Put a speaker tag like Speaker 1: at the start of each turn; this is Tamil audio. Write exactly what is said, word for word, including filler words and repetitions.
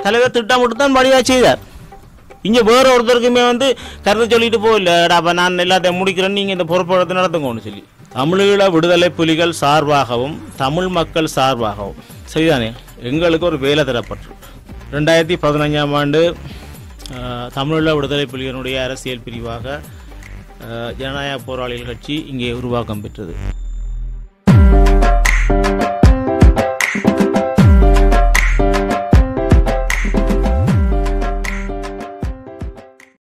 Speaker 1: தலைவர் திட்டமிட்டு தான் வழியாக செய்தார். இங்கே வேற ஒருத்தருக்குமே வந்து கருத்து சொல்லிட்டு போகலடாப்பா நான் எல்லாத்தையும் முடிக்கிறேன்னு நீங்கள் இந்த பொறுப்பை நடத்துங்கன்னு சொல்லி தமிழீழ விடுதலை புலிகள் சார்பாகவும் தமிழ் மக்கள் சார்பாகவும் சரிதானே எங்களுக்கு ஒரு வேலை தரப்பட்டு ரெண்டாயிரத்தி பதினஞ்சாம் ஆண்டு தமிழீழ விடுதலை புலிகளுடைய அரசியல் பிரிவாக ஜனநாயக போராளிகள் கட்சி இங்கே உருவாக்கம் பெற்றது.